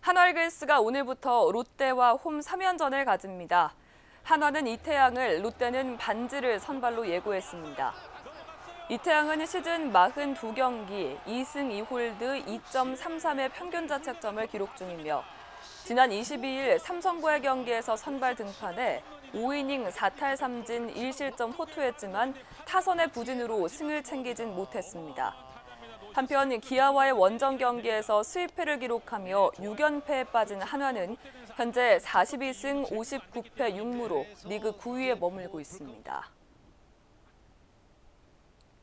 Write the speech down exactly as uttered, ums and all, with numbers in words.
한화이글스가 오늘부터 롯데와 홈 삼 연전을 가집니다. 한화는 이태양을, 롯데는 반지를 선발로 예고했습니다. 이태양은 시즌 사십이 경기 이 승 이 홀드 이 점 삼삼의 평균 자책점을 기록 중이며 지난 이십이 일 삼성과의 경기에서 선발 등판해 오 이닝 사 탈 삼 진 일 실점 호투했지만 타선의 부진으로 승을 챙기진 못했습니다. 한편 기아와의 원정 경기에서 수입패를 기록하며 육 연패에 빠진 한화는 현재 사십이 승 오십구 패 육 무로 리그 구 위에 머물고 있습니다.